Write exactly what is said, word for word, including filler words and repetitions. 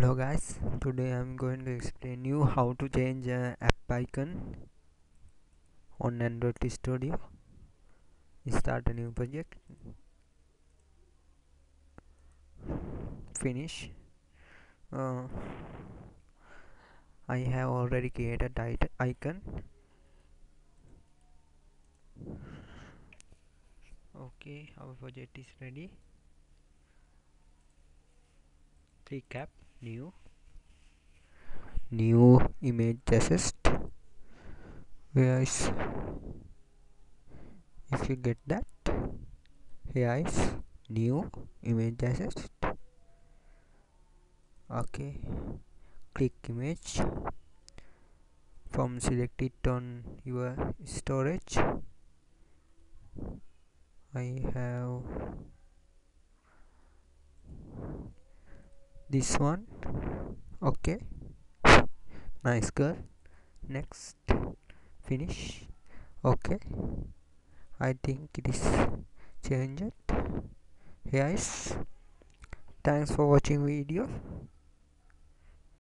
Hello guys, today I'm going to explain you how to change uh, app icon on Android Studio. Start a new project, finish. uh, I have already created that icon. Okay, our project is ready. Click app, new new image assist. Where is, if you get that, here is new image assist. Okay, click image, from select it on your storage. I have this one. Okay, nice girl. Next, finish. Okay, I think it is changed. Yes, thanks for watching video.